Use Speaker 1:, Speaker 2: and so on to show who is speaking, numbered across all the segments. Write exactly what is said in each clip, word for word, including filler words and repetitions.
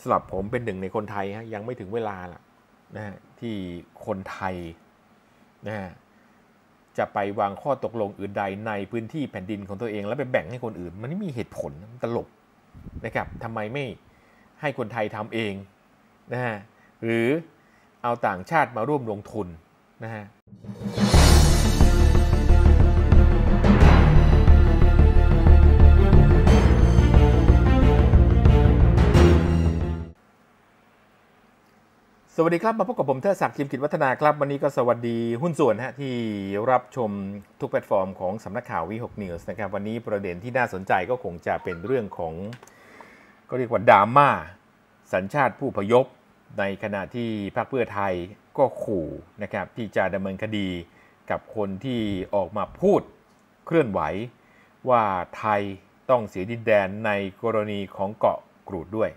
Speaker 1: สำหรับผมเป็นหนึ่งในคนไทยฮะยังไม่ถึงเวลาล่ะนะฮะที่คนไทยนะฮะจะไปวางข้อตกลงอื่นใดในพื้นที่แผ่นดินของตัวเองแล้วไปแบ่งให้คนอื่นมันไม่มีเหตุผลมันตลกนะครับทำไมไม่ให้คนไทยทำเองนะฮะหรือเอาต่างชาติมาร่วมลงทุนนะฮะสวัสดีครับมาพบกับผมเทิดศักดิ์ จิมกิจวัฒนาครับวันนี้ก็สวัสดีหุ้นส่วนฮะที่รับชมทุกแพลตฟอร์มของสำนักข่าววีหก News นะครับวันนี้ประเด็นที่น่าสนใจก็คงจะเป็นเรื่องของก็เรียกว่าดราม่าสัญชาติผู้อพยพในขณะที่พรรคเพื่อไทยก็ขู่นะครับที่จะดำเนินคดีกับคนที่ออกมาพูดเคลื่อนไหวว่าไทยต้องเสียดินแดนในกรณีของเกาะกูดด้วย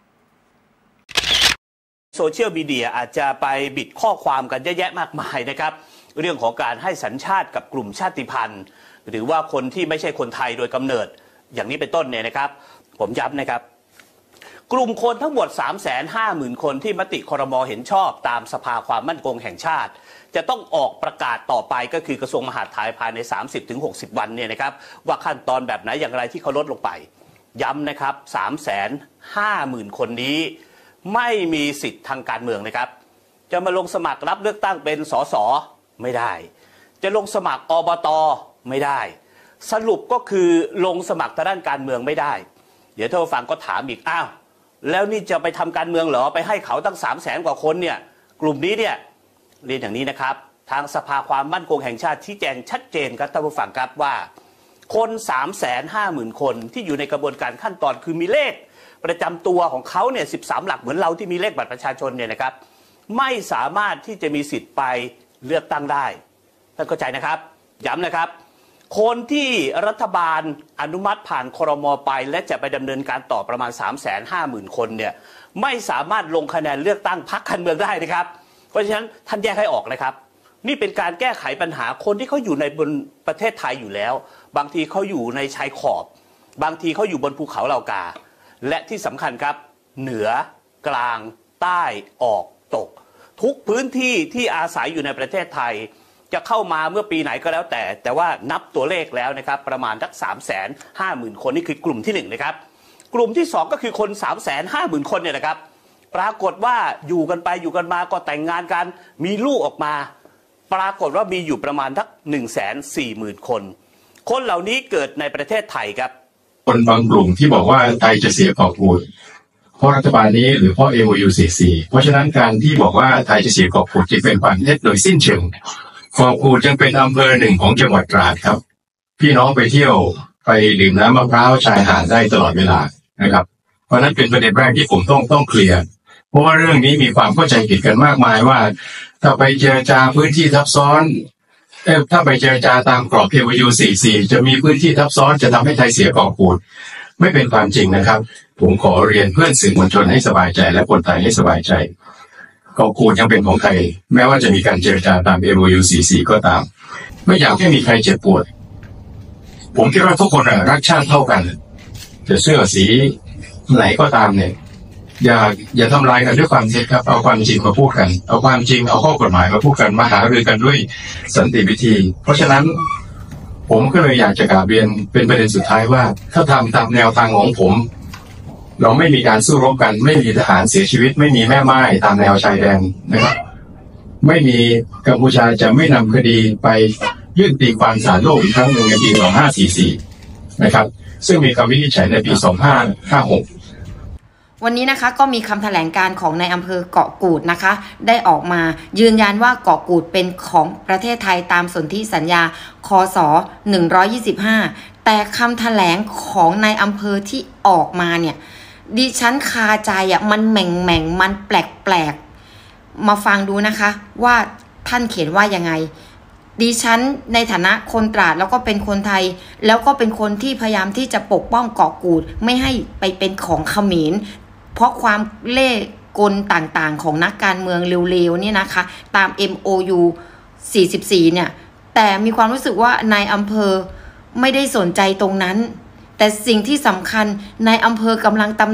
Speaker 2: โซเชียลมีเดียอาจจะไปบิดข้อความกันเยอะแยะมากมายนะครับเรื่องของการให้สัญชาติกับกลุ่มชาติพันธุ์หรือว่าคนที่ไม่ใช่คนไทยโดยกำเนิดอย่างนี้เป็นต้นเนี่ยนะครับผมย้ำนะครับกลุ่มคนทั้งหมด สามแสนห้าหมื่น คนที่มติครม.เห็นชอบตามสภาความมั่นคงแห่งชาติจะต้องออกประกาศต่อไปก็คือกระทรวงมหาดไทยภายใน สามสิบถึงหกสิบ วันเนี่ยนะครับว่าขั้นตอนแบบไหนอย่างไรที่เขาลดลงไปย้ำนะครับ สามแสนห้าหมื่น คนนี้ไม่มีสิทธิ์ทางการเมืองนะครับจะมาลงสมัครรับเลือกตั้งเป็นสสไม่ได้จะลงสมัครอบตไม่ได้สรุปก็คือลงสมัครทางด้านการเมืองไม่ได้เดี๋ยวท่านผู้ฟังก็ถามอีกอ้าวแล้วนี่จะไปทำการเมืองเหรอไปให้เขาตั้ง สามแสน กว่าคนเนี่ยกลุ่มนี้เนี่ยเรียนอย่างนี้นะครับทางสภาความมั่นคงแห่งชาติชี้แจงชัดเจนครับท่านผู้ฟังครับว่าคน สามแสนห้าหมื่น คนที่อยู่ในกระบวนการขั้นตอนคือมีเลขประจำตัวของเขาเนี่ยสิบสามหลักเหมือนเราที่มีเลขบัตรประชาชนเนี่ยนะครับไม่สามารถที่จะมีสิทธิ์ไปเลือกตั้งได้ท่านเข้าใจนะครับย้ำนะครับคนที่รัฐบาลอนุมัติผ่านครม.ไปและจะไปดำเนินการต่อประมาณ สามแสนห้าหมื่น คนเนี่ยไม่สามารถลงคะแนนเลือกตั้งพรรคการเมืองได้นะครับเพราะฉะนั้นท่านแยกให้ออกนะครับนี่เป็นการแก้ไขปัญหาคนที่เขาอยู่ในบนประเทศไทยอยู่แล้วบางทีเขาอยู่ในชายขอบบางทีเขาอยู่บนภูเขาเหล่ากาและที่สำคัญครับเหนือกลางใต้ออกตกทุกพื้นที่ที่อาศัยอยู่ในประเทศไทยจะเข้ามาเมื่อปีไหนก็แล้วแต่แต่ว่านับตัวเลขแล้วนะครับประมาณสัก สามแสนห้าหมื่น คนนี่คือกลุ่มที่หนึ่งนะครับกลุ่มที่สองก็คือคน สามแสนห้าหมื่น คนเนี่ยนะครับปรากฏว่าอยู่กันไปอยู่กันมาก็แต่งงานกันมีลูกออกมาปรากฏว่ามีอยู่ประมาณสัก หนึ่งแสนสี่หมื่น คนคนเหล่านี้เกิดในประเทศไทยครับ
Speaker 3: คนบางกลุ่มที่บอกว่าไทยจะเสียเกาะกูดเพราะรัฐบาลนี้หรือเพราะ เอ็ม โอ ยู สี่สิบสี่ เพราะฉะนั้นการที่บอกว่าไทยจะเสียเกาะกูดจึงเป็นความเท็จโดยสิ้นเชิงเกาะกูดจึงเป็นอำเภอหนึ่งของจังหวัดตราดครับพี่น้องไปเที่ยวไปดื่มน้ำมะพร้าวชายหาดได้ตลอดเวลานะครับเพราะนั้นเป็นประเด็นแรกที่ผมต้องต้องเคลียร์เพราะว่าเรื่องนี้มีความเข้าใจผิดกันมากมายว่าถ้าไปเจรจาพื้นที่ทับซ้อนเอ๊ะถ้าไปเจรจาตามกรอบ เอ็ม โอ ยู สี่สิบสี่ จะมีพื้นที่ทับซ้อนจะทำให้ไทยเสียเกาะกูดไม่เป็นความจริงนะครับผมขอเรียนเพื่อนสื่อมวลชนให้สบายใจและคนไทยให้สบายใจเกาะกูดยังเป็นของไทยแม้ว่าจะมีการเจรจาตาม เอ็ม โอ ยู สี่สิบสี่ ก็ตามไม่อยากให้มีใครเจ็บปวดผมคิดว่าทุกคนรักชาติเท่ากันจะเสื้อสีไหนก็ตามเนี่ยอย่าอย่าทำลายกันด้วยความเท็จครับเอาความจริงมาพูดกันเอาความจริงเอาข้อกฎหมายมาพูดกันมาหารือกันด้วยสันติวิธีเพราะฉะนั้นผมก็เลยอยากจะกราบเรียนเป็นประเด็นสุดท้ายว่าถ้าทำตามแนวทางของผมเราไม่มีการสู้รบกันไม่มีทหารเสียชีวิตไม่มีแม่ไม้ตามแนวชายแดนนะครับไม่มีกัมพูชาจะไม่นำคดีไปยื่นตีความศาลโลกอีกครั้งหนึ่งในปีสองพันห้าร้อยสี่สิบสี่นะครับซึ่งมีคำวินิจฉัยในปีสองพันห้าร้อยห้าสิบหก
Speaker 4: วันนี้นะคะก็มีคำแถลงการของในอำเภอเกาะกูดนะคะได้ออกมายืนยันว่าเกาะกูดเป็นของประเทศไทยตามสนธิสัญญาคศหนึ่งร้อยยี่สิบห้าแต่คำแถลงของในอำเภอที่ออกมาเนี่ยดิฉันคาใจอ่ะมันแหม่งแหม่งมันแปลกแปลกมาฟังดูนะคะว่าท่านเขียนว่ายังไงดิฉันในฐานะคนตราดแล้วก็เป็นคนไทยแล้วก็เป็นคนที่พยายามที่จะปกป้องเกาะกูดไม่ให้ไปเป็นของเขมรเพราะความเล่ห์กลต่างๆของนักการเมืองเร็วๆเนี่ยนะคะตาม เอ็ม โอ ยู สี่สิบสี่เนี่ยแต่มีความรู้สึกว่านายอำเภอไม่ได้สนใจตรงนั้นแต่สิ่งที่สำคัญนายอำเภอกำลังตำหนิ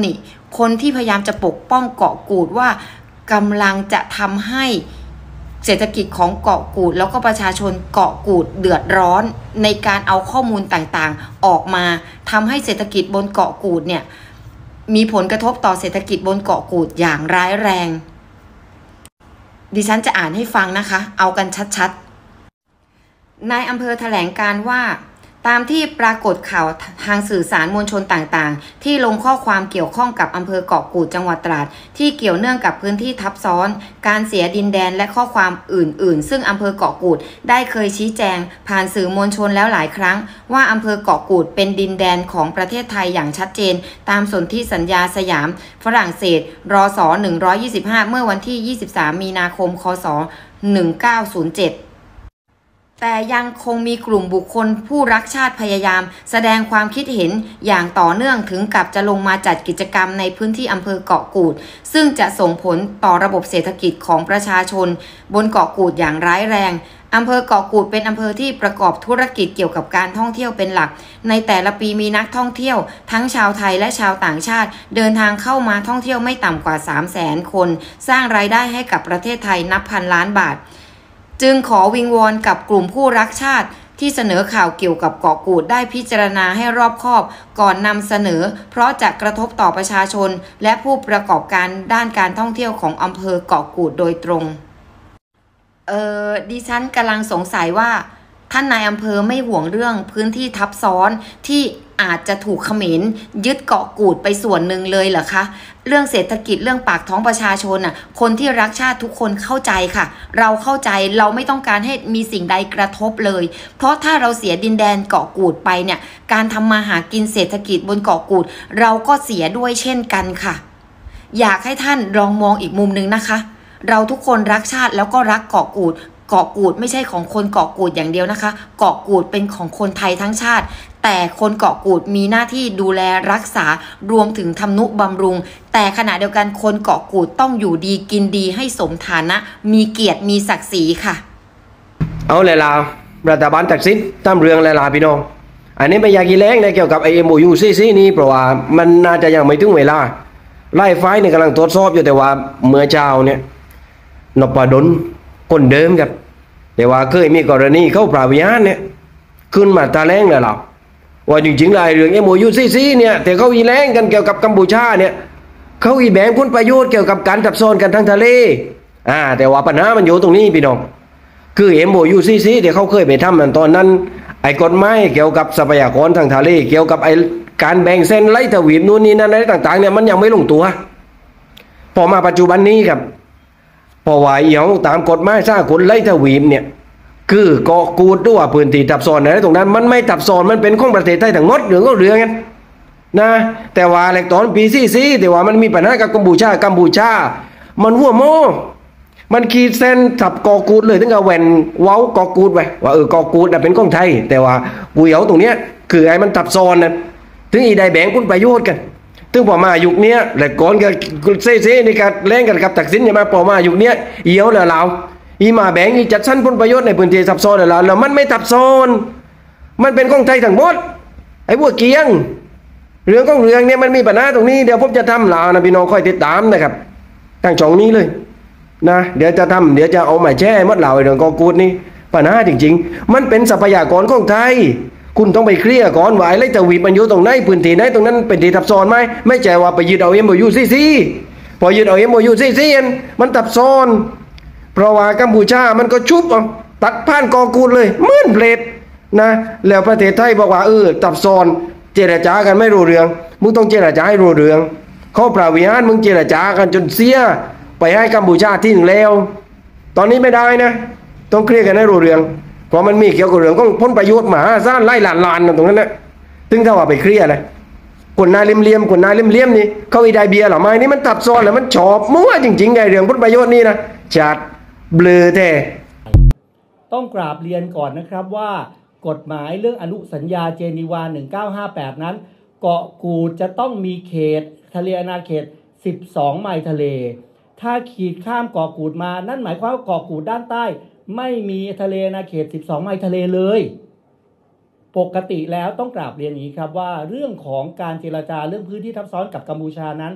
Speaker 4: คนที่พยายามจะปกป้องเกาะกูดว่ากำลังจะทำให้เศรษฐกิจของเกาะกูดแล้วก็ประชาชนเกาะกูดเดือดร้อนในการเอาข้อมูลต่างๆออกมาทำให้เศรษฐกิจบนเกาะกูดเนี่ยมีผลกระทบต่อเศรษฐกิจบนเกาะกูดอย่างร้ายแรงดิฉันจะอ่านให้ฟังนะคะเอากันชัดๆนายอำเภอแถลงการว่าตามที่ปรากฏข่าวทางสื่อสารมวลชนต่างๆที่ลงข้อความเกี่ยวข้องกับอำเภอเกาะกูดจังหวัดตราดที่เกี่ยวเนื่องกับพื้นที่ทับซ้อนการเสียดินแดนและข้อความอื่นๆซึ่งอำเภอเกาะกูดได้เคยชี้แจงผ่านสื่อมวลชนแล้วหลายครั้งว่าอำเภอเกาะกูดเป็นดินแดนของประเทศไทยอย่างชัดเจนตามสนธิสัญญาสยามฝรั่งเศสรศหนึ่งร้อยยี่สิบห้าเมื่อวันที่ยี่สิบสามมีนาคมคศหนึ่งพันเก้าร้อยเจ็ดแต่ยังคงมีกลุ่มบุคคลผู้รักชาติพยายามแสดงความคิดเห็นอย่างต่อเนื่องถึงกับจะลงมาจัดกิจกรรมในพื้นที่อำเภอเกาะกูดซึ่งจะส่งผลต่อระบบเศรษฐกิจของประชาชนบนเกาะกูดอย่างร้ายแรงอำเภอเกาะกูดเป็นอำเภอที่ประกอบธุรกิจเกี่ยวกับการท่องเที่ยวเป็นหลักในแต่ละปีมีนักท่องเที่ยวทั้งชาวไทยและชาวต่างชาติเดินทางเข้ามาท่องเที่ยวไม่ต่ำกว่า สามแสน คนสร้างรายได้ให้กับประเทศไทยนับพันล้านบาทจึงขอวิงวอนกับกลุ่มผู้รักชาติที่เสนอข่าวเกี่ยวกับเกาะกูดได้พิจารณาให้รอบคอบก่อนนำเสนอเพราะจะกระทบต่อประชาชนและผู้ประกอบการด้านการท่องเที่ยวของอำเภอเกาะกูดโดยตรงเออดิฉันกำลังสงสัยว่าท่านนายอำเภอไม่ห่วงเรื่องพื้นที่ทับซ้อนที่อาจจะถูกเขมรยึดเกาะกูดไปส่วนหนึ่งเลยเหรอคะเรื่องเศรษฐกิจเรื่องปากท้องประชาชนน่ะคนที่รักชาติทุกคนเข้าใจค่ะเราเข้าใจเราไม่ต้องการให้มีสิ่งใดกระทบเลยเพราะถ้าเราเสียดินแดนเกาะกูดไปเนี่ยการทำมาหากินเศรษฐกิจบนเกาะกูดเราก็เสียด้วยเช่นกันค่ะอยากให้ท่านลองมองอีกมุมนึงนะคะเราทุกคนรักชาติแล้วก็รักเกาะกูดเกาะกูดไม่ใช่ของคนเกาะกูดอย่างเดียวนะคะเกาะกูดเป็นของคนไทยทั้งชาติแต่คนเกาะกูดมีหน้าที่ดูแลรักษารวมถึงทำนุบำรุงแต่ขณะเดียวกันคนเกาะกูดต้องอยู่ดีกินดีให้สมฐานะมีเกียรติมีศักดิ์ศรีค่ะ
Speaker 5: เอาเลยล่ะรัฐบาลตักสินตามเรื่องเลยล่ะพี่น้องอันนี้ไม่อยากกีแรงในเกี่ยวกับไอเอ็มโอยูซีซีนี้เพราะว่ามันน่าจะยังไม่ถึงเวลาไล่ไฟเนี่ยกำลังตรวจสอบอยู่แต่ว่าเมื่อเช้าเนี่ยนพดลคนเดิมครับแต่ว่าเคยมีกรณีเข้าปราบยานเนี่ยขึ้นมาตาแรงเลยล่ะว่าจริงๆเลยเรื่อง เอ็ม โอ ยู ซี ซี เนี่ยแต่เขาอีแรงกันเกี่ยวกับกัมพูชาเนี่ยเขาอีแบ่งผลประโยชน์เกี่ยวกับการทับซ้อนกันทางทะเลอ่าแต่ว่าปัญหามันอยู่ตรงนี้พี่น้องคือ เอ็ม โอ ยู ซี ซี เดี๋ยวเขาเคยไปทำมันตอนนั้นไอ้กฎหมายเกี่ยวกับทรัพยากรทางทะเลเกี่ยวกับไอ้การแบ่งเส้นไล่ทวีปนู่นนี่นั่นอะไรต่างๆเนี่ยมันยังไม่ลงตัวพอมาปัจจุบันนี้ครับพอว่าอย่างตามกฎหมายสร้างคนไล่ทวีปเนี่ยคือเกาะกูดด้วยพื้นที่ทับซ้อนอะไรตรงนั้นมันไม่ทับซ้อนมันเป็นของประเทศไทยทั้งหมดเรื่องก็เรื่องกันนะแต่ว่าแหลกตอนปีซีซีแต่ว่ามันมีปัญหากับกัมพูชากัมพูชามันหัวโมมันขีดเส้นทับเกาะกูดเลยถึงกับแหวนเว้าเกาะกูดไปว่าเออเกาะกูดน่ะเป็นของไทยแต่ว่ากูเอาตรงเนี้ยคือไอ้มันทับซ้อนนั่นถึงอีได้แบ่งผลประโยชน์กันถึงพอมายุคนี้แหลกก่อนกับเซ่เซ่ในการเล่นกันกับตักสินใช่ไหมพอมายุคนี้เอี่ยวแล้วเราอีมาแบ่งอีจัดสรรผลประโยชน์ในพื้นที่ทับซ้อนแล้วแล้วมันไม่ทับซ้อนมันเป็นของไทยทั้งหมดไอ้พวกเกียงเรื่องของเรื่องเนี่ยมันมีปัญหาตรงนี้เดี๋ยวผมจะทำลาวนะพี่น้องค่อยติดตามนะครับตั้งช่องนี้เลยนะเดี๋ยวจะทำเดี๋ยวจะเอามาแช่มัดเหล่าไอ้เรื่องกอกูดนี่ปัญหาจริงๆมันเป็นทรัพยากรของไทยคุณต้องไปเคลียร์ก่อนว่าไอ้ไรจะวีมันอยู่ตรงไหนพื้นที่ไหนตรงนั้นเป็นที่ทับซ้อนไหมไม่ใช่ว่าไปยึดเอาเอ็มโอยูซีซีพอยึดเอาเอ็มโอยูซีซีมันทับซ้อนเพราะว่ากัมพูชามันก็ชุบเอาตัดผ่านกอกูดเลยเหมือนเพลทนะแล้วประเทศไทยบอกว่าเออทับซ้อนเจรจากันไม่รู้เรื่องมึงต้องเจรจาให้รู้เรื่องข้อปราวิหารมึงเจรจากันจนเสียไปให้กัมพูชาที่หนึ่งแล้วตอนนี้ไม่ได้นะต้องเคลียร์กันให้รู้เรื่องเพราะมันมีเกี่ยวกับเรื่องของผลประโยชน์มหาศาลไล่หลานลานตรงนั้นนะถึงถ้าว่าไปเคลียร์เลยคนนายเลี่ยมๆคนนายเลี่ยมๆนี่เขาอีได้เบียร์หรอไม่นี่มันทับซ้อนแล้วมันชอบมั่วจริงๆไงเรื่องผลประโยชน์นี่นะจัดเบลอแท้
Speaker 6: ต้องกราบเรียนก่อนนะครับว่ากฎหมายเรื่องอนุสัญญาเจนีวาหนึ่งเก้าห้าแปดนั้นเกาะกูดจะต้องมีเขตทะเลอาณาเขตสิบสองไมล์ทะเลถ้าขีดข้ามเกาะกูดมานั่นหมายความว่าเกาะกูดด้านใต้ไม่มีทะเลอาณาเขตสิบสองไมล์ทะเลเลยปกติแล้วต้องกราบเรียนอย่างนี้ครับว่าเรื่องของการเจรจาเรื่องพื้นที่ทับซ้อนกับกัมพูชานั้น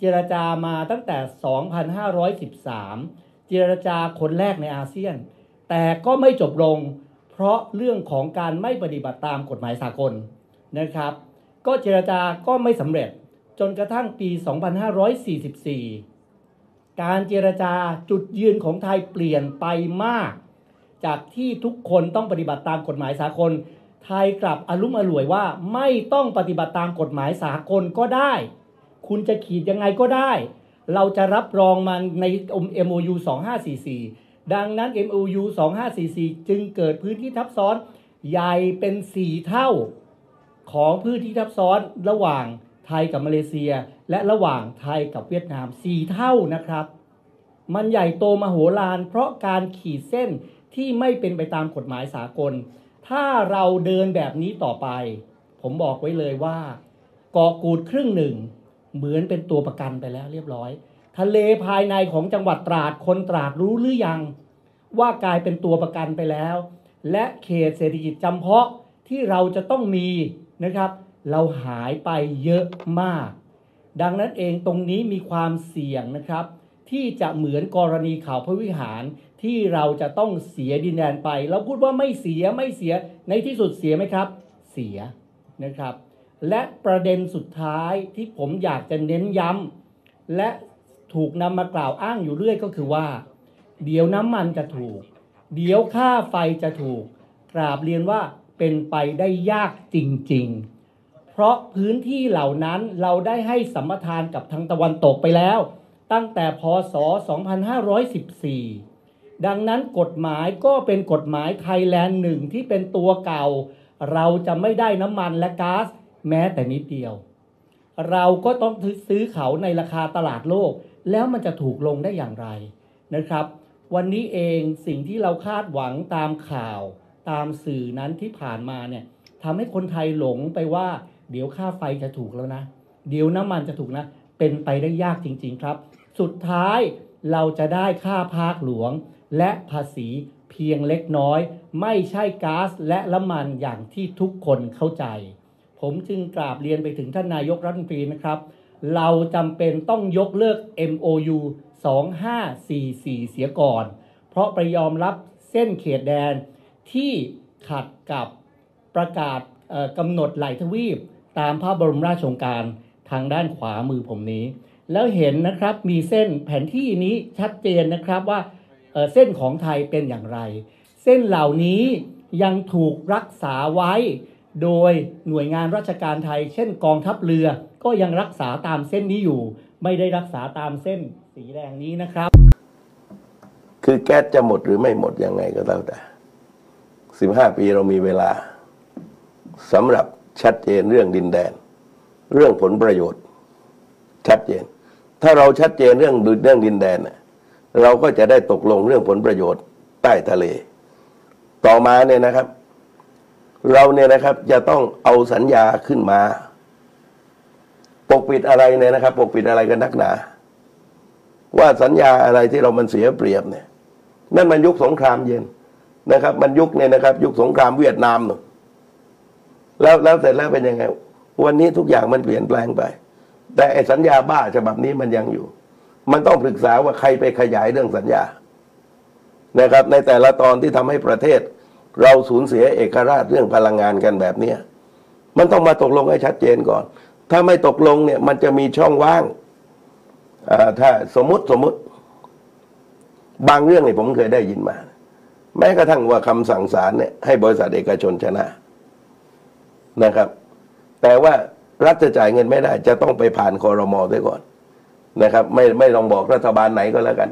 Speaker 6: เจรจามาตั้งแต่ สองพันห้าร้อยสิบสาม เจรจาคนแรกในอาเซียนแต่ก็ไม่จบลงเพราะเรื่องของการไม่ปฏิบัติตามกฎหมายสากลนะครับก็เจรจาก็ไม่สำเร็จจนกระทั่งปี สองพันห้าร้อยสี่สิบสี่ การเจรจาจุดยืนของไทยเปลี่ยนไปมากจากที่ทุกคนต้องปฏิบัติตามกฎหมายสากลไทยกลับอลุ่มอล่วยว่าไม่ต้องปฏิบัติตามกฎหมายสากลก็ได้คุณจะขีดยังไงก็ได้เราจะรับรองมันใน เอ็ม โอ ยู สองพันห้าร้อยสี่สิบสี่ ดังนั้น เอ็ม โอ ยู สองพันห้าร้อยสี่สิบสี่ จึงเกิดพื้นที่ทับซ้อนใหญ่เป็นสี่เท่าของพื้นที่ทับซ้อนระหว่างไทยกับมาเลเซียและระหว่างไทยกับเวียดนามสี่เท่านะครับมันใหญ่โตมโหฬารเพราะการขีดเส้นที่ไม่เป็นไปตามกฎหมายสากลถ้าเราเดินแบบนี้ต่อไปผมบอกไว้เลยว่าเกาะกูดครึ่งหนึ่งเหมือนเป็นตัวประกันไปแล้วเรียบร้อยทะเลภายในของจังหวัดตราดคนตราดรู้หรือยังว่ากลายเป็นตัวประกันไปแล้วและเขตเศรษฐกิจจำเพาะที่เราจะต้องมีนะครับเราหายไปเยอะมากดังนั้นเองตรงนี้มีความเสี่ยงนะครับที่จะเหมือนกรณีข่าวพระวิหารที่เราจะต้องเสียดินแดนไปเราพูดว่าไม่เสียไม่เสียในที่สุดเสียไหมครับเสียนะครับและประเด็นสุดท้ายที่ผมอยากจะเน้นย้ำและถูกนำมากล่าวอ้างอยู่เรื่อยก็คือว่าเดี๋ยวน้ำมันจะถูกเดี๋ยวค่าไฟจะถูกกราบเรียนว่าเป็นไปได้ยากจริงๆเพราะพื้นที่เหล่านั้นเราได้ให้สัมปทานกับทางตะวันตกไปแล้วตั้งแต่พ.ศ. สองพันห้าร้อยสิบสี่ ดังนั้นกฎหมายก็เป็นกฎหมายไทยแลนด์หนึ่งที่เป็นตัวเก่าเราจะไม่ได้น้ำมันและก๊าซแม้แต่นิดเดียวเราก็ต้องซื้อเขาในราคาตลาดโลกแล้วมันจะถูกลงได้อย่างไรนะครับวันนี้เองสิ่งที่เราคาดหวังตามข่าวตามสื่อนั้นที่ผ่านมาเนี่ยทำให้คนไทยหลงไปว่าเดี๋ยวค่าไฟจะถูกแล้วนะเดี๋ยวน้ำมันจะถูกนะเป็นไปได้ยากจริงๆครับสุดท้ายเราจะได้ค่าภาคหลวงและภาษีเพียงเล็กน้อยไม่ใช่ก๊าซและน้ำมันอย่างที่ทุกคนเข้าใจผมจึงกราบเรียนไปถึงท่านนายกรัฐมนตรีนะครับเราจำเป็นต้องยกเลิก เอ็ม โอ ยู สองพันห้าร้อยสี่สิบสี่ เสียก่อนเพราะไปยอมรับเส้นเขตแดนที่ขัดกับประกาศกำหนดไหลทวีปตามพระบรมราชโองการทางด้านขวามือผมนี้แล้วเห็นนะครับมีเส้นแผนที่นี้ชัดเจนนะครับว่าเอ่อเส้นของไทยเป็นอย่างไรเส้นเหล่านี้ยังถูกรักษาไว้โดยหน่วยงานราชการไทยเช่นกองทัพเรือก็ยังรักษาตามเส้นนี้อยู่ไม่ได้รักษาตามเส้นสีแดงนี้นะครับ
Speaker 7: คือแก๊สจะหมดหรือไม่หมดยังไงก็แล้วแต่สิบห้าปีเรามีเวลาสำหรับชัดเจนเรื่องดินแดนเรื่องผลประโยชน์ชัดเจนถ้าเราชัดเจนเรื่องเรื่องดินแดนเราก็จะได้ตกลงเรื่องผลประโยชน์ใต้ทะเลต่อมาเนี่ยนะครับเราเนี่ยนะครับจะต้องเอาสัญญาขึ้นมาปกปิดอะไรเนี่ยนะครับปกปิดอะไรกันนักหนาว่าสัญญาอะไรที่เรามันเสียเปรียบเนี่ยนั่นมันยุคสงครามเย็นนะครับมันยุคเนี่ยนะครับยุคสงครามเวียดนามหนูแล้วแล้วเสร็จแล้วเป็นยังไงวันนี้ทุกอย่างมันเปลี่ยนแปลงไปแต่ไอ้สัญญาบ้าฉบับนี้มันยังอยู่มันต้องปรึกษาว่าใครไปขยายเรื่องสัญญานะครับในแต่ละตอนที่ทำให้ประเทศเราสูญเสียเอกราชเรื่องพลังงานกันแบบนี้มันต้องมาตกลงให้ชัดเจนก่อนถ้าไม่ตกลงเนี่ยมันจะมีช่องว่างถ้าสมมติสมมติบางเรื่องเนี่ยผมเคยได้ยินมาแม้กระทั่งว่าคำสั่งศาลเนี่ยให้บริษัทเอกชนชนะนะครับแต่ว่ารัฐจะจ่ายเงินไม่ได้จะต้องไปผ่านครม.ด้วยก่อนนะครับไม่ไม่ลองบอกรัฐบาลไหนก็แล้วกัน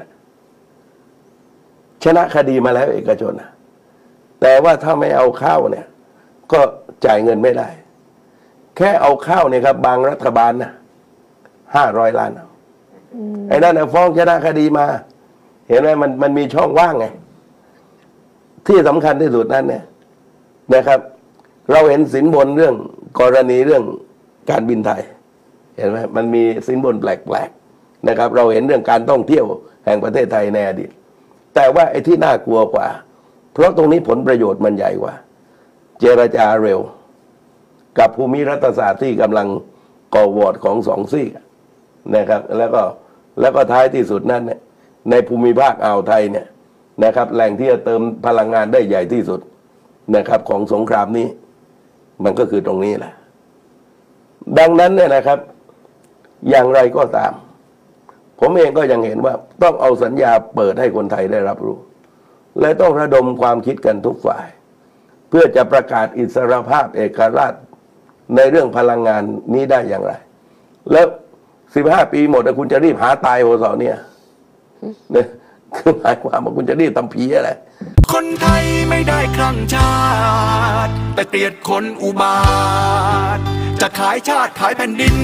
Speaker 7: ชนะคดีมาแล้วเอกชนแต่ว่าถ้าไม่เอาเข้าเนี่ยก็จ่ายเงินไม่ได้แค่เอาเข้าเนี่ยครับบางรัฐบาลนะห้าร้อยล้านไอ้นั่นเนี่ยฟ้องชนะคดีมาเห็นไหมมันมันมีช่องว่างไงที่สำคัญที่สุดนั้นเนี่ยนะครับเราเห็นสินบนเรื่องกรณีเรื่องการบินไทยเห็นไหมมันมีสินบนแปลกๆนะครับเราเห็นเรื่องการท่องเที่ยวแห่งประเทศไทยในอดีตแต่ว่าไอ้ที่น่ากลัวกว่าเพราะตรงนี้ผลประโยชน์มันใหญ่กว่าเจรจาเร็วกับภูมิรัฐศาสตร์ที่กำลังก่อวอร์ดของสองซีกนะครับแล้วก็แล้วก็ท้ายที่สุดนั้นเนี่ยในภูมิภาคอ่าวไทยเนี่ยนะครับแหล่งที่จะเติมพลังงานได้ใหญ่ที่สุดนะครับของสงครามนี้มันก็คือตรงนี้แหละดังนั้นเนี่ยนะครับอย่างไรก็ตามผมเองก็ยังเห็นว่าต้องเอาสัญญาเปิดให้คนไทยได้รับรู้และต้องระดมความคิดกันทุกฝ่ายเพื่อจะประกาศอิสรภาพเอกราชในเรื่องพลังงานนี้ได้อย่างไรแล้วสิบห้าปีหมดคุณจะรีบหาตายโหสอเนี่ยเนี่ยคือหมายความว่าคุณจะรีบทำผีอะไร
Speaker 8: คนไทยไม่ได้คลั่งชาติแต่เกลียดคนอุบาทจะขายชาติขายแผ่นดิน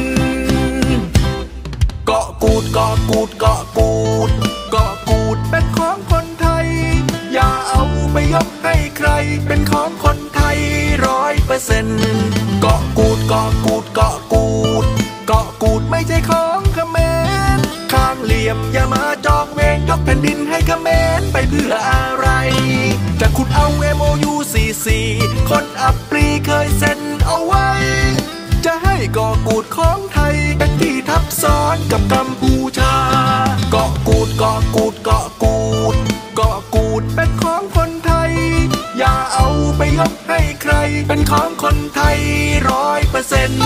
Speaker 8: เกาะกูดเกาะกูดเกาะกูดเกาะกูดเป็นของคนไทยอย่าเอาไปยกให้ใครเป็นของคนไทยร้อยเปอร์เซ็นต์เกาะกูดเกาะกูดเกาะกูดเกาะกูดไม่ใช่ของเขมรข้างเหลี่ยมอย่ามาจองเวงยกแผ่นดินให้เขมรไปเพื่ออะไรจะขุดเอา เอ็ม โอ ยู สี่สิบสี่ คนอับปรีเคยเซ็นเอาไว้จะให้เกาะกูดของไทยเป็นที่ทับซ้อนกับกัมพูชาเกาะกูดเกาะกูดเกาะกูดเกาะกูดเป็นของคนไทยอย่าเอาไปยกให้ใครเป็นของคนไทยร้อยเปอร์เซ็นต์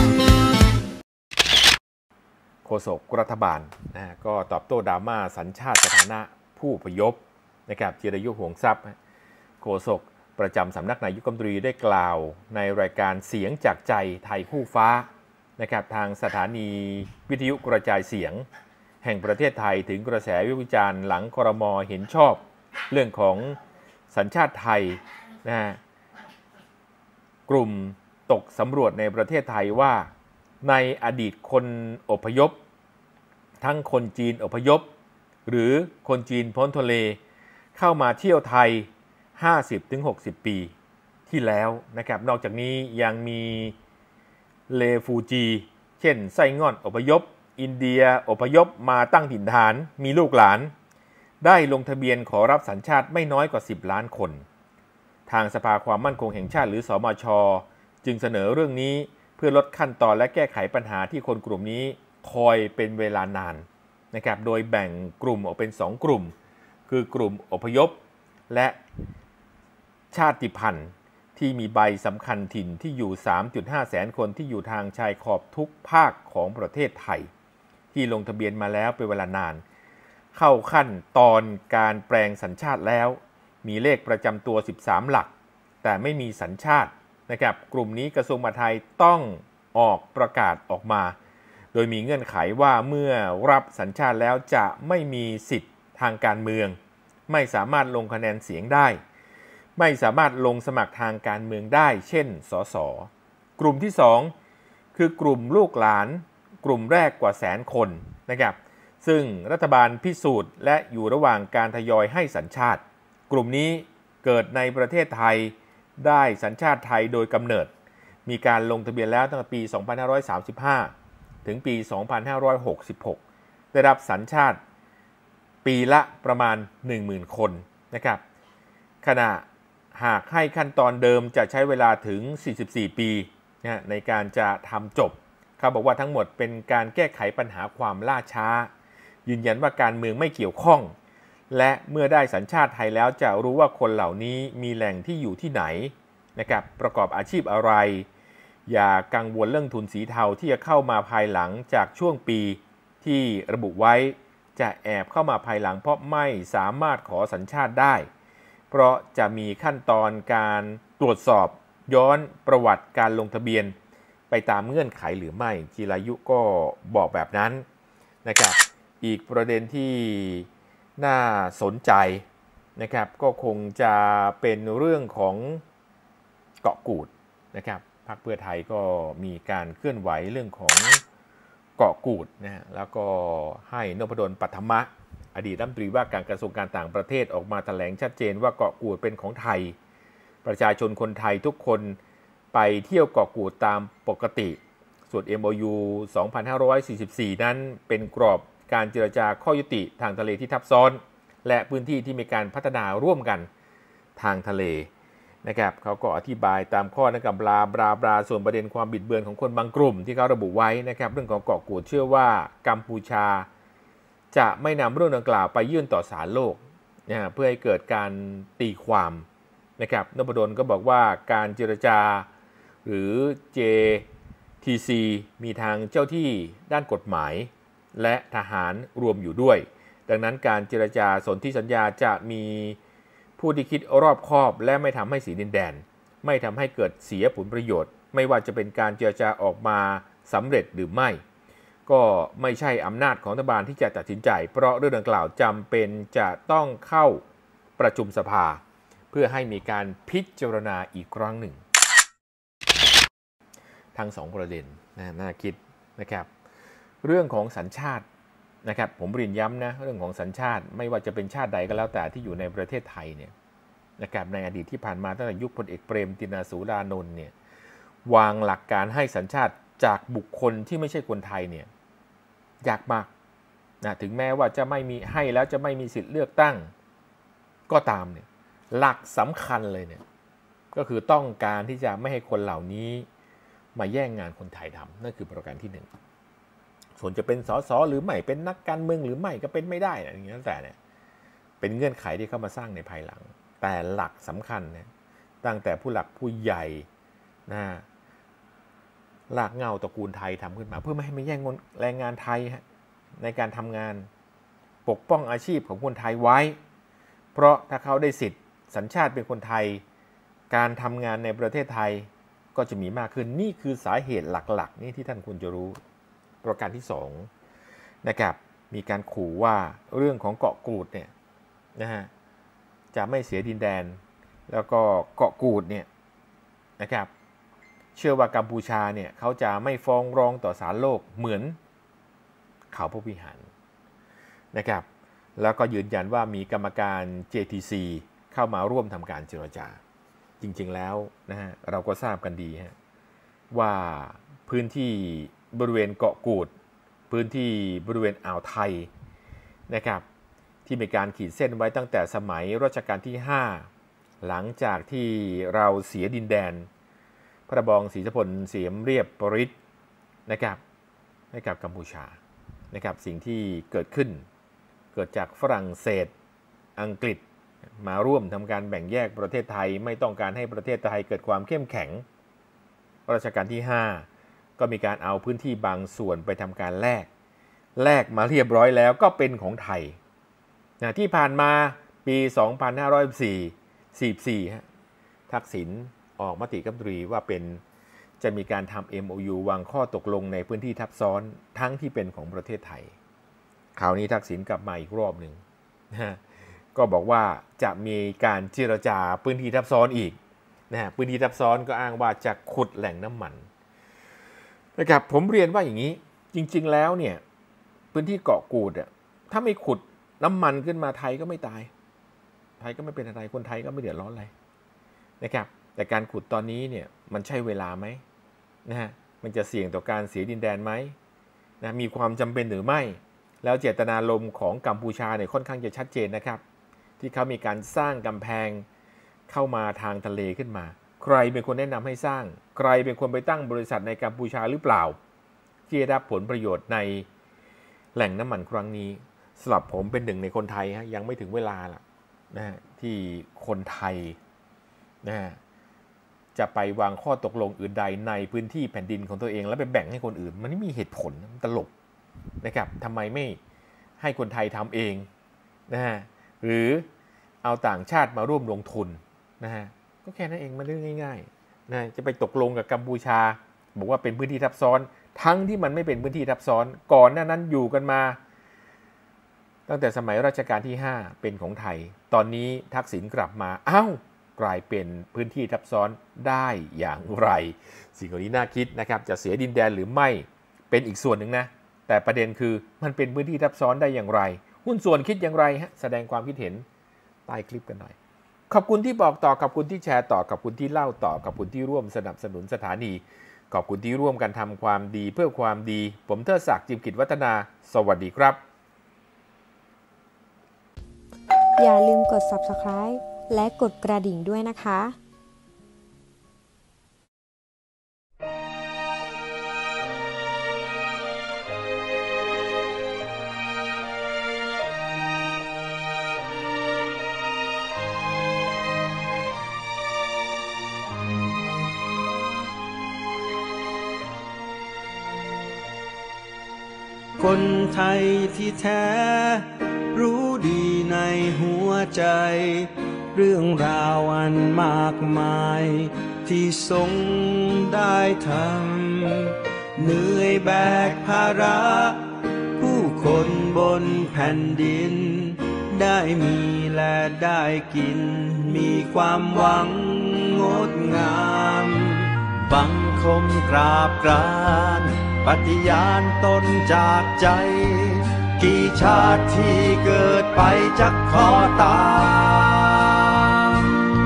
Speaker 1: โฆษกรัฐบาลนะก็ตอบโต้ดราม่าสัญชาติสถานะผู้อพยพนะครับจิรายุห่วงทรัพย์โฆษกประจำสำนักนายกรัฐมนตรีได้กล่าวในรายการเสียงจากใจไทยคู่ฟ้านะครับทางสถานีวิทยุกระจายเสียงแห่งประเทศไทยถึงกระแสวิจารณ์หลังครม.เห็นชอบเรื่องของสัญชาติไทยนะฮะกลุ่มตกสำรวจในประเทศไทยว่าในอดีตคนอพยพทั้งคนจีนอพยพหรือคนจีนพ้นทะเลเข้ามาเที่ยวไทย ห้าสิบถึงหกสิบ ปีที่แล้วนะครับนอกจากนี้ยังมีเลฟูจีเช่นไส้ง่อนอพยพอินเดียอพยพมาตั้งถิ่นฐานมีลูกหลานได้ลงทะเบียนขอรับสัญชาติไม่น้อยกว่าสิบล้านคนทางสภาความมั่นคงแห่งชาติหรือสมช.จึงเสนอเรื่องนี้เพื่อลดขั้นตอนและแก้ไขปัญหาที่คนกลุ่มนี้คอยเป็นเวลานานนะครับโดยแบ่งกลุ่มออกเป็นสองกลุ่มคือกลุ่มอพยพและชาติพันธุ์ที่มีใบสำคัญถิ่นที่อยู่ สามจุดห้า แสนคนที่อยู่ทางชายขอบทุกภาคของประเทศไทยที่ลงทะเบียนมาแล้วเป็นเวลานานเข้าขั้นตอนการแปลงสัญชาติแล้วมีเลขประจำตัวสิบสามหลักแต่ไม่มีสัญชาตินะครับกลุ่มนี้กระทรวงมหาดไทยต้องออกประกาศออกมาโดยมีเงื่อนไขว่าเมื่อรับสัญชาติแล้วจะไม่มีสิทธิ์ทางการเมืองไม่สามารถลงคะแนนเสียงได้ไม่สามารถลงสมัครทางการเมืองได้เช่นสสกลุ่มที่สองคือกลุ่มลูกหลานกลุ่มแรกกว่าแสนคนนะครับซึ่งรัฐบาลพิสูจน์และอยู่ระหว่างการทยอยให้สัญชาติกลุ่มนี้เกิดในประเทศไทยได้สัญชาติไทยโดยกำเนิดมีการลงทะเบียนแล้วตั้งแต่ปีสองพันห้าร้อยสามสิบห้าถึงปีสองพันห้าร้อยหกสิบหกได้รับสัญชาติปีละประมาณ หนึ่งหมื่น คนนะครับขณะหากให้ขั้นตอนเดิมจะใช้เวลาถึงสี่สิบสี่ปีนะในการจะทำจบเขาบอกว่าทั้งหมดเป็นการแก้ไขปัญหาความล่าช้ายืนยันว่าการเมืองไม่เกี่ยวข้องและเมื่อได้สัญชาติไทยแล้วจะรู้ว่าคนเหล่านี้มีแหล่งที่อยู่ที่ไหนนะครับประกอบอาชีพอะไรอย่ากังวลเรื่องทุนสีเทาที่จะเข้ามาภายหลังจากช่วงปีที่ระบุไว้จะแอบเข้ามาภายหลังเพราะไม่สามารถขอสัญชาติได้เพราะจะมีขั้นตอนการตรวจสอบย้อนประวัติการลงทะเบียนไปตามเงื่อนไขหรือไม่จิรายุก็บอกแบบนั้นนะครับอีกประเด็นที่น่าสนใจนะครับก็คงจะเป็นเรื่องของเกาะกูดนะครับพรรคเพื่อไทยก็มีการเคลื่อนไหวเรื่องของเกาะกูดนะฮะแล้วก็ให้นพดลปัทมะอดีตรัฐมนตรีว่าการกระทรวงการต่างประเทศออกมาแถลงชัดเจนว่าเกาะกูดเป็นของไทยประชาชนคนไทยทุกคนไปเที่ยวเกาะกูดตามปกติส่วน เอ็ม โอ ยู สองพันห้าร้อยสี่สิบสี่ นั้นเป็นกรอบการเจรจาข้อยุติทางทะเลที่ทับซ้อนและพื้นที่ที่มีการพัฒนาร่วมกันทางทะเลนะครับเขาก็อธิบายตามข้อนะครับบลาบลาบลาส่วนประเด็นความบิดเบือนของคนบางกลุ่มที่เขาระบุไว้นะครับเรื่องของเกาะกูดเชื่อว่ากัมพูชาจะไม่นำเรื่องดังกล่าวไปยื่นต่อศาลโลกนะเพื่อให้เกิดการตีความนะครับนพดลก็บอกว่าการเจรจาหรือ เจ ที ซี มีทางเจ้าที่ด้านกฎหมายและทหารรวมอยู่ด้วยดังนั้นการเจรจาสนธิสัญญาจะมีผู้ที่คิดรอบคอบและไม่ทำให้เสียดินแดนไม่ทำให้เกิดเสียผลประโยชน์ไม่ว่าจะเป็นการเจรจาออกมาสำเร็จหรือไม่ก็ไม่ใช่อำนาจของรัฐบาลที่จะตัดสินใจเพราะเรื่องดังกล่าวจำเป็นจะต้องเข้าประชุมสภาเพื่อให้มีการพิจารณาอีกครั้งหนึ่งทั้งสองประเด็นนะน่าคิดนะครับเรื่องของสัญชาตินะครับผมเรียนย้ำนะเรื่องของสัญชาติไม่ว่าจะเป็นชาติใดก็แล้วแต่ที่อยู่ในประเทศไทยเนี่ยนะครับในอดีตที่ผ่านมาตั้งแต่ยุคพลเอกเปรมติณสูรานนท์เนี่ยวางหลักการให้สัญชาติจากบุคคลที่ไม่ใช่คนไทยเนี่ยยากมากนะถึงแม้ว่าจะไม่มีให้แล้วจะไม่มีสิทธิ์เลือกตั้งก็ตามเนี่ยหลักสำคัญเลยเนี่ยก็คือต้องการที่จะไม่ให้คนเหล่านี้มาแย่งงานคนไทยทำนั่นคือประการที่หนึ่งส่วนจะเป็นสสหรือไม่เป็นนักการเมืองหรือไม่ก็เป็นไม่ได้นะอย่างนี้แต่เนี่ยเป็นเงื่อนไขที่เข้ามาสร้างในภายหลังแต่หลักสำคัญเนี่ยตั้งแต่ผู้หลักผู้ใหญ่นะหลักเงาตระกูลไทยทำขึ้นมาเพื่อไม่ให้มาแย่งแรงงานไทยฮะในการทำงานปกป้องอาชีพของคนไทยไว้เพราะถ้าเขาได้สิทธิ์สัญชาติเป็นคนไทยการทำงานในประเทศไทยก็จะมีมากขึ้นนี่คือสาเหตุหลักๆนี่ที่ท่านควรจะรู้ประการที่สองนะครับมีการขู่ว่าเรื่องของเกาะกูดเนี่ยนะฮะจะไม่เสียดินแดนแล้วก็เกาะกูดเนี่ยนะครับเชื่อว่ากัมพูชาเนี่ยเขาจะไม่ฟ้องร้องต่อศาลโลกเหมือนเขาพระวิหารนะครับแล้วก็ยืนยันว่ามีกรรมการ เจ ที ซี เข้ามาร่วมทำการเจรจาจริงๆแล้วนะฮะเราก็ทราบกันดีฮะว่าพื้นที่บริเวณเกาะกูดพื้นที่บริเวณอ่าวไทยนะครับที่มีการขีดเส้นไว้ตั้งแต่สมัยรัชกาลที่ห้าหลังจากที่เราเสียดินแดนพระบองศรีสุพลเสียมเรียบปริศนะครับให้กับกัมพูชานะครับสิ่งที่เกิดขึ้นเกิดจากฝรั่งเศสอังกฤษมาร่วมทำการแบ่งแยกประเทศไทยไม่ต้องการให้ประเทศไทยเกิดความเข้มแข็งรัชกาลที่ห้าก็มีการเอาพื้นที่บางส่วนไปทำการแลกแลกมาเรียบร้อยแล้วก็เป็นของไทยนะที่ผ่านมาปี สองพันห้าร้อยสี่สิบสี่ ฮะทักษิณออกมติคณะรัฐมนตรีว่าเป็นจะมีการทำ เอ็ม โอ ยู วางข้อตกลงในพื้นที่ทับซ้อนทั้งที่เป็นของประเทศไทยคราวนี้ทักษิณกลับมาอีกรอบหนึ่งนะก็บอกว่าจะมีการเจรจาพื้นที่ทับซ้อนอีกนะฮะพื้นที่ทับซ้อนก็อ้างว่าจะขุดแหล่งน้ำมันนะครับผมเรียนว่าอย่างนี้จริงๆแล้วเนี่ยพื้นที่เกาะกูดอ่ะถ้าไม่ขุดน้ำมันขึ้นมาไทยก็ไม่ตายไทยก็ไม่เป็นอะไรคนไทยก็ไม่เดือดร้อนอะไรนะครับแต่การขุดตอนนี้เนี่ยมันใช่เวลาไหมนะฮะมันจะเสี่ยงต่อการเสียดินแดนไหมนะมีความจำเป็นหรือไม่แล้วเจตนารมณ์ของกัมพูชาเนี่ยค่อนข้างจะชัดเจนนะครับที่เขามีการสร้างกำแพงเข้ามาทางทะเลขึ้นมาใครเป็นคนแนะนำให้สร้างใครเป็นคนไปตั้งบริษัทในกัมพูชาหรือเปล่าที่ได้รับผลประโยชน์ในแหล่งน้ำมันครั้งนี้สำหรับผมเป็นหนึ่งในคนไทยฮะยังไม่ถึงเวลาล่ะนะฮะที่คนไทยนะฮะจะไปวางข้อตกลงอื่นใดในพื้นที่แผ่นดินของตัวเองแล้วไปแบ่งให้คนอื่นมันไม่มีเหตุผลมันตลกนะครับทำไมไม่ให้คนไทยทำเองนะฮะหรือเอาต่างชาติมาร่วมลงทุนนะฮะก็แค่นั้นเองมันเรื่องง่ายๆนะจะไปตกลงกับกัมพูชาบอกว่าเป็นพื้นที่ทับซ้อนทั้งที่มันไม่เป็นพื้นที่ทับซ้อนก่อนหน้านั้นอยู่กันมาตั้งแต่สมัยรัชกาลที่ห้าเป็นของไทยตอนนี้ทักษิณกลับมาอ้าวกลายเป็นพื้นที่ทับซ้อนได้อย่างไรสิ่งเหล่านี้น่าคิดนะครับจะเสียดินแดนหรือไม่เป็นอีกส่วนหนึ่งนะแต่ประเด็นคือมันเป็นพื้นที่ทับซ้อนได้อย่างไรหุ้นส่วนคิดอย่างไรฮะแสดงความคิดเห็นใต้คลิปกันหน่อยขอบคุณที่บอกต่อขอบคุณที่แชร์ต่อขอบคุณที่เล่าต่อขอบคุณที่ร่วมสนับสนุนสถานีขอบคุณที่ร่วมกันทำความดีเพื่อความดีผมเทิดศักดิ์จิมกิจวัฒนาสวัสดีครับ
Speaker 9: อย่าลืมกด ซับสไครบ์ และกดกระดิ่งด้วยนะคะคนไทยที่แท้รู้ดีในหัวใจเรื่องราวอันมากมายที่ทรงได้ทำเหนื่อยแบกภาระผู้คนบนแผ่นดินได้มีและได้กินมีความหวังงดงามบังคมกราบกรานปฏิญาณตนจากใจกี่ชาติที่เกิดไปจักขอตาม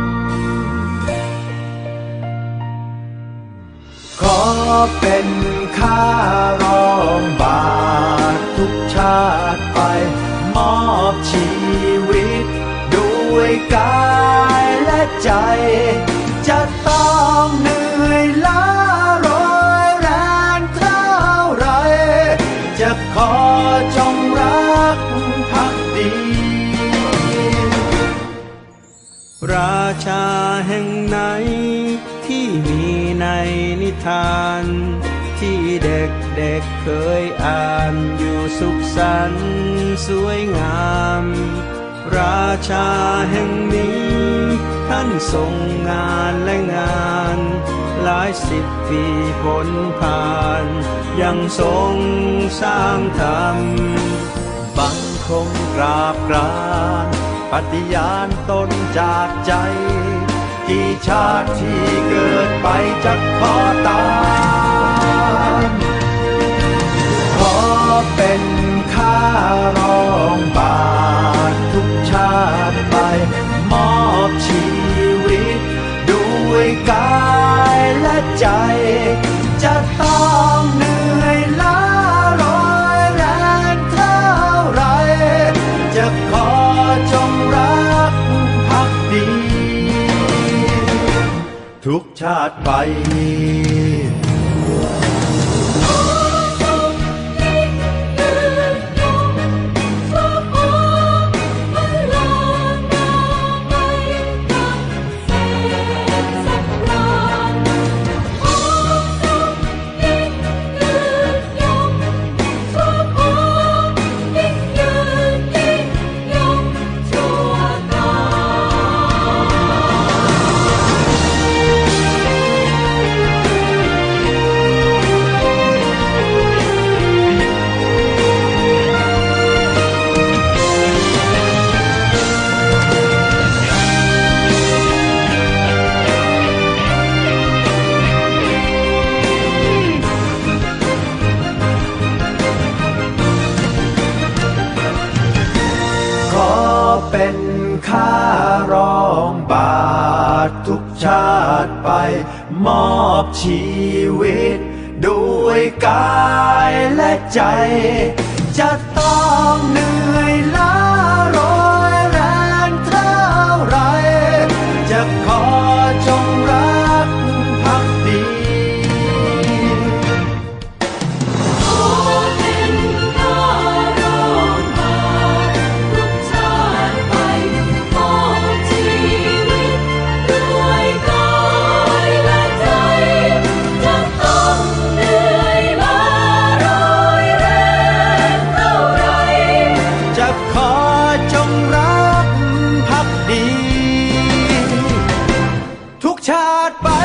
Speaker 9: ขอเป็นข้ารองบาททุกชาติไปมอบชีวิตด้วยกายและใจจะต้องเหนื่อยล้าร้อยแรงเท่าไรจะขอจงรักภักดีราชาแห่งไหนที่มีในนิทานที่เด็กๆ เ, เคยอ่านอยู่สุขสันต์สวยงามราชาแห่งนี้ท่านทรงงานและงานหลายสิบปีผลผ่านยังทรงสร้างธรรมบังคมกราบกรานปฏิญาณตนจากใจกี่ชาติที่เกิดไปจะขอตามขอเป็นข้ารองบาททุกชาติไปมอบชีวิตด้วยกายและใจจะต้องเหนื่อยล้าร้อยแรงเท่าไรจะขอจงรักภักดีทุกชาติไปเป็นข้ารองบาททุกชาติไปมอบชีวิตด้วยกายและใจจะต้องเหนื่อยล้าร้อยแรงเท่าไรจะขอจงรักภักดีชาติไป